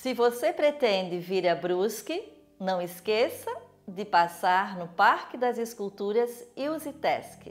Se você pretende vir a Brusque, não esqueça de passar no Parque das Esculturas e USITESC.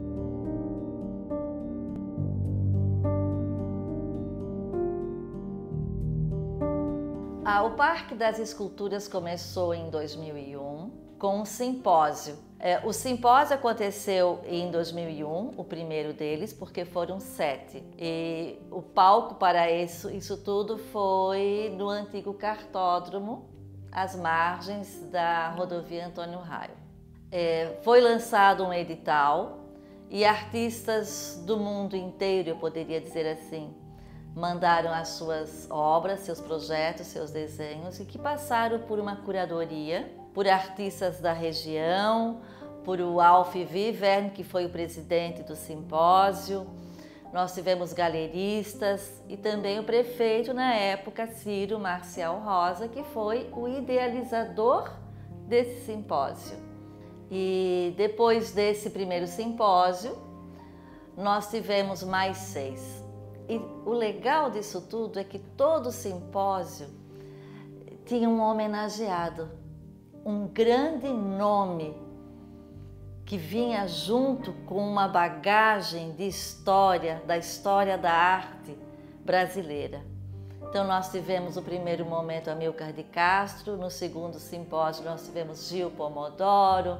O Parque das Esculturas começou em 2001 com um simpósio. O simpósio aconteceu em 2001, o primeiro deles, porque foram 7. E o palco para isso tudo foi no antigo cartódromo, às margens da rodovia Antônio Raio. Foi lançado um edital e artistas do mundo inteiro, eu poderia dizer assim, mandaram as suas obras, seus projetos, seus desenhos e que passaram por uma curadoria, por artistas da região, por o Alf Vivern, que foi o presidente do simpósio. Nós tivemos galeristas e também o prefeito na época, Ciro Marcial Rosa, que foi o idealizador desse simpósio. E depois desse primeiro simpósio, nós tivemos mais 6. E o legal disso tudo é que todo simpósio tinha um homenageado, um grande nome que vinha junto com uma bagagem de história, da história da arte brasileira. Então nós tivemos o primeiro momento Amilcar de Castro, no segundo simpósio nós tivemos Gil Pomodoro,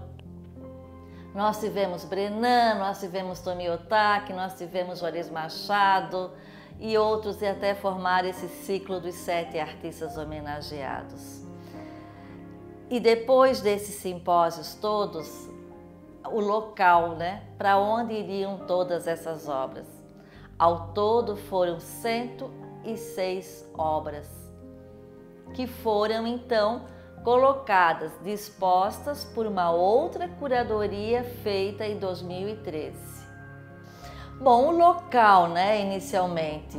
nós tivemos Brenan, nós tivemos Tomi Otaki, nós tivemos Juarez Machado e outros, e até formar esse ciclo dos 7 artistas homenageados. E depois desses simpósios todos, o local, para onde iriam todas essas obras. Ao todo foram 106 obras, que foram então colocadas, dispostas por uma outra curadoria feita em 2013. Bom, o local, inicialmente,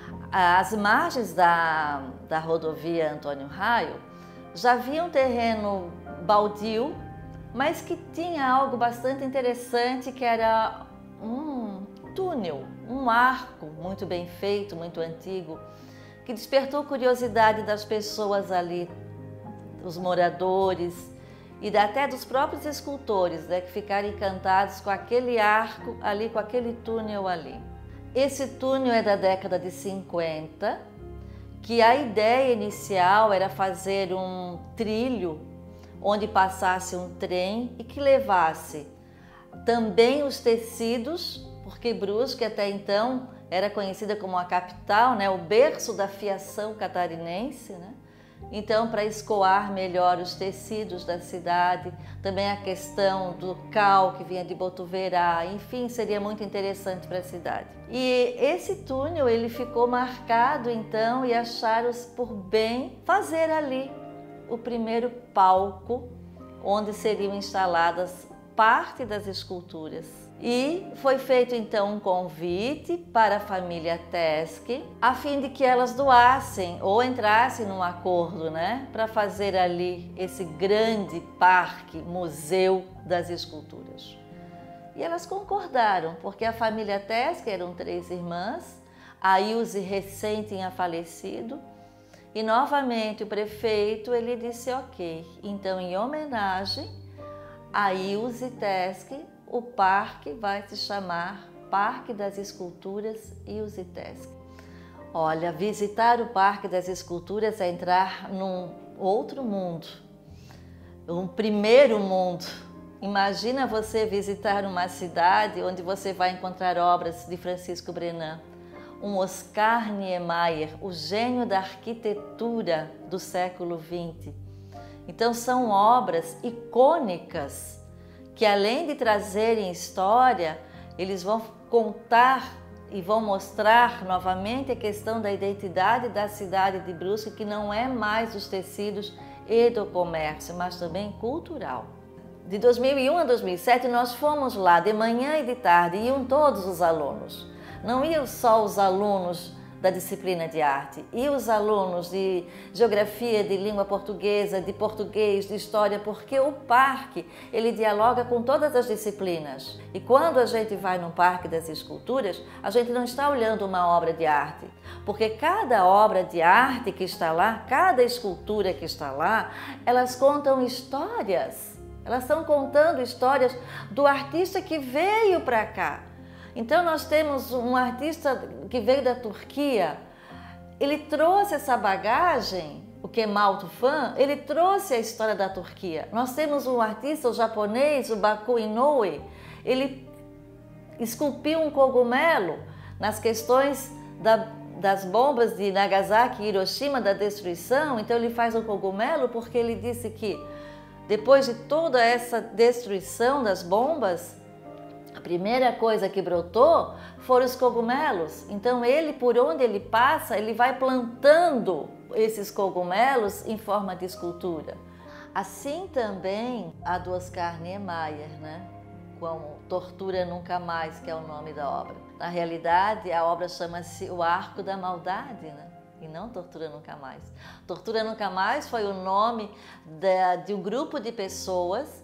as margens da rodovia Antônio Raio já havia um terreno baldio, mas que tinha algo bastante interessante, que era um túnel, um arco muito bem feito, muito antigo, que despertou curiosidade das pessoas ali, os moradores e até dos próprios escultores, que ficaram encantados com aquele arco ali, com aquele túnel ali. Esse túnel é da década de 50, que a ideia inicial era fazer um trilho onde passasse um trem e que levasse também os tecidos, porque Brusque até então era conhecida como a capital, o berço da fiação catarinense, Então, para escoar melhor os tecidos da cidade, também a questão do cal que vinha de Botuverá, enfim, seria muito interessante para a cidade. E esse túnel, ele ficou marcado então, e acharam por bem fazer ali o primeiro palco onde seriam instaladas parte das esculturas. E foi feito então um convite para a família Tesc, a fim de que elas doassem ou entrassem num acordo, para fazer ali esse grande parque, museu das esculturas. E elas concordaram, porque a família Tesc eram 3 irmãs, a Ilse recém tinha falecido, e novamente o prefeito ele disse ok. Então, em homenagem a Ilse Tesc, o parque vai se chamar Parque das Esculturas e USITESC. Olha, visitar o Parque das Esculturas é entrar num outro mundo, um primeiro mundo. Imagina você visitar uma cidade onde você vai encontrar obras de Francisco Brenan, um Oscar Niemeyer, o gênio da arquitetura do século XX. Então são obras icônicas que, além de trazerem história, eles vão contar e vão mostrar novamente a questão da identidade da cidade de Brusque, que não é mais dos tecidos e do comércio, mas também cultural. De 2001 a 2007 nós fomos lá de manhã e de tarde, iam todos os alunos. Não iam só os alunos da disciplina de arte. E os alunos de geografia, de língua portuguesa, de português, de história, porque o parque, ele dialoga com todas as disciplinas. E quando a gente vai no Parque das Esculturas, a gente não está olhando uma obra de arte, porque cada obra de arte que está lá, cada escultura que está lá, elas contam histórias. Elas estão contando histórias do artista que veio para cá. Então nós temos um artista que veio da Turquia, ele trouxe essa bagagem, o Kemal Tufan, ele trouxe a história da Turquia. Nós temos um artista, o japonês, o Baku Inoue, ele esculpiu um cogumelo nas questões das bombas de Nagasaki e Hiroshima, da destruição. Então ele faz um cogumelo porque ele disse que depois de toda essa destruição das bombas, a primeira coisa que brotou foram os cogumelos. Então ele, por onde ele passa, ele vai plantando esses cogumelos em forma de escultura. Assim também a do Oscar Niemeyer, né? Com Tortura Nunca Mais, que é o nome da obra. Na realidade, a obra chama-se O Arco da Maldade, né? E não Tortura Nunca Mais. Tortura Nunca Mais foi o nome de um grupo de pessoas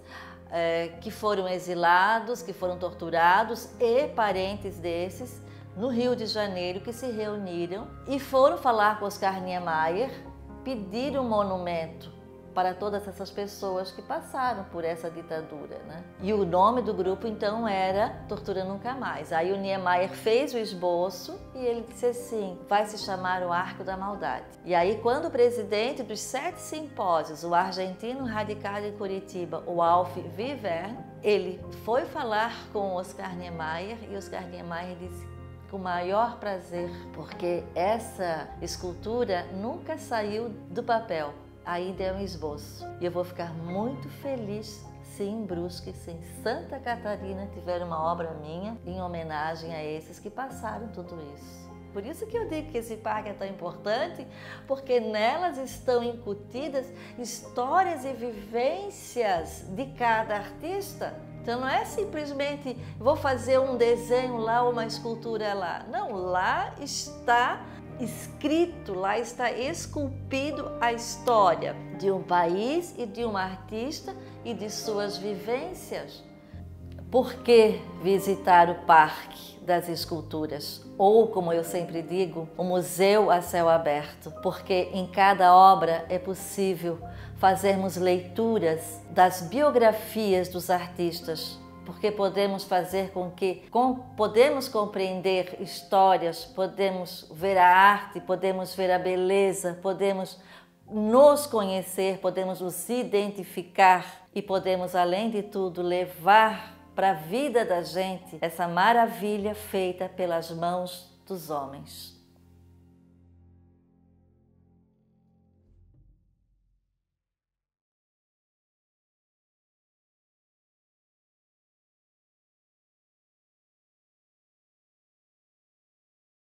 que foram exilados, que foram torturados e parentes desses no Rio de Janeiro, que se reuniram e foram falar com Oscar Niemeyer, pedir um monumento para todas essas pessoas que passaram por essa ditadura, né? E o nome do grupo então era Tortura Nunca Mais. Aí o Niemeyer fez o esboço e ele disse assim, vai se chamar o Arco da Maldade. E aí quando o presidente dos 7 simpósios, o argentino radicado em Curitiba, o Alf Wiverne, ele foi falar com Oscar Niemeyer e Oscar Niemeyer disse, com o maior prazer, porque essa escultura nunca saiu do papel. Ainda é um esboço. E eu vou ficar muito feliz se em Brusque, se em Santa Catarina tiver uma obra minha em homenagem a esses que passaram tudo isso. Por isso que eu digo que esse parque é tão importante, porque nelas estão incutidas histórias e vivências de cada artista. Então não é simplesmente vou fazer um desenho lá ou uma escultura lá. Não, lá está escrito, lá está esculpido a história de um país e de um artista e de suas vivências. Por que visitar o Parque das Esculturas? Ou, como eu sempre digo, o museu a céu aberto, porque em cada obra é possível fazermos leituras das biografias dos artistas, porque podemos fazer com que podemos compreender histórias, podemos ver a arte, podemos ver a beleza, podemos nos conhecer, podemos nos identificar e podemos, além de tudo, levar para a vida da gente essa maravilha feita pelas mãos dos homens.